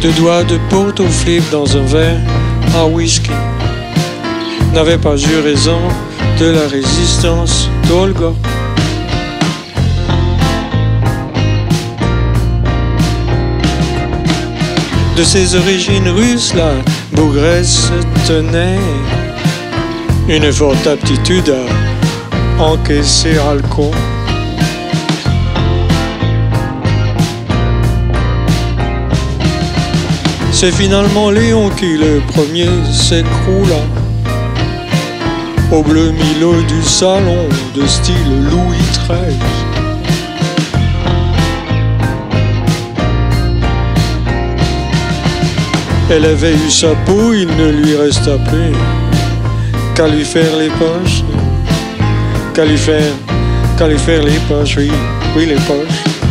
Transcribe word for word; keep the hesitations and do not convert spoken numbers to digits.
Deux doigts de Porto Flip dans un verre à whisky n'avaient pas eu raison de la résistance d'Olga. De ses origines russes, la bougresse tenait une forte aptitude à encaisser alcool. C'est finalement Léon qui le premier s'écroula au bleu Milo du salon de style Louis treize. Elle avait eu sa peau, il ne lui resta plus qu'à lui faire les poches, qu'à lui faire, qu'à lui faire les poches, oui, oui les poches.